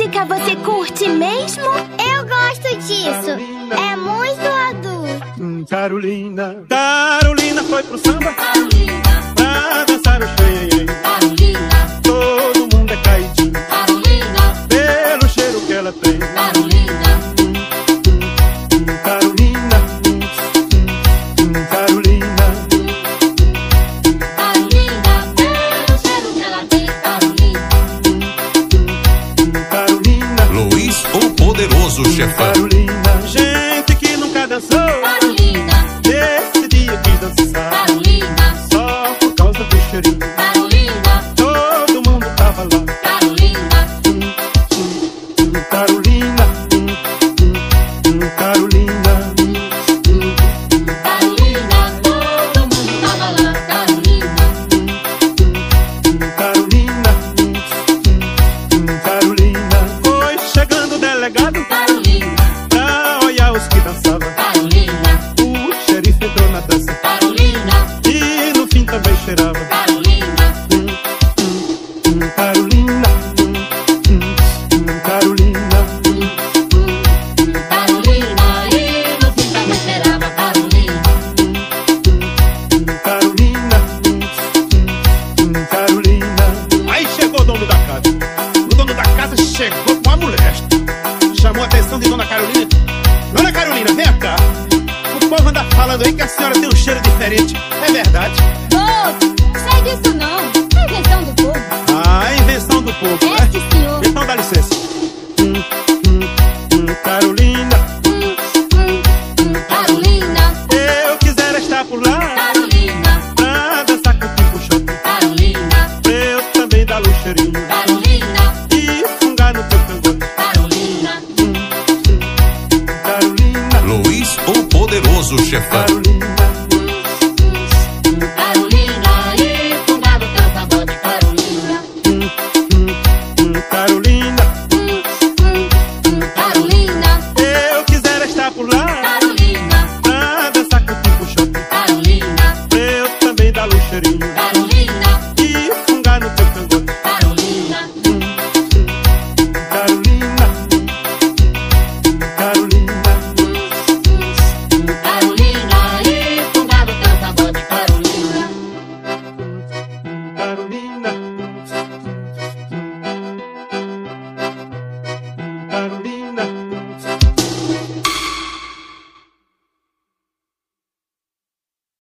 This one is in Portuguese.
música você curte mesmo? Eu gosto disso. É muito adulto. Carolina, Carolina foi pro samba. Carolina, pra dançar o xenhenhen. Carolina, Todo mundo é caidinho Carolina, pelo cheiro que ela tem. Carolina, Carolina, Carolina, Carolina, pelo cheiro que ela tem. Carolina, Carolina, Luiz, o poderoso chefão. Carolina. Gente que nunca dançou, Carolina, nesse dia quis dançar. Carolina, Só por causa do cheirinho, Carolina, todo mundo tava lá. Carolina, Carolina, Carolina, Carolina, todo mundo tava lá. Carolina, Carolina, Carolina. Foi chegando o delegado Carolina, pra olhar os que dançavam. Carolina, O xerife entrou na dança Carolina, e no fim também cheirava. Carolina, Carolina, Carolina, Carolina, e no fim também cheirava. Carolina, Carolina, Carolina. Aí chegou o dono da casa. O dono da casa chegou com a mulher. Chamou a atenção de Dona Carolina. Dona Carolina, vem cá. O povo anda falando aí que a senhora tem um cheiro diferente. É verdade? Ô, sai disso não. É invenção do povo. Ah, invenção do povo, né? Sim, senhor. Então dá licença. Carolina, Carolina, eu quisera estar por lá Carolina, pra dançar contigo o shopping. Carolina, Pra eu também dar o cheirinho Carolina, e fungar no teu cangote. Carolina, Carolina, Luiz, o poderoso chefão. Carolina, Carolina, e fungar no teu cangote. Carolina, Carolina, Carolina, eu quisera estar por lá Carolina, pra dançar contigo o shopping. Carolina, Pra eu também dar o cheirinho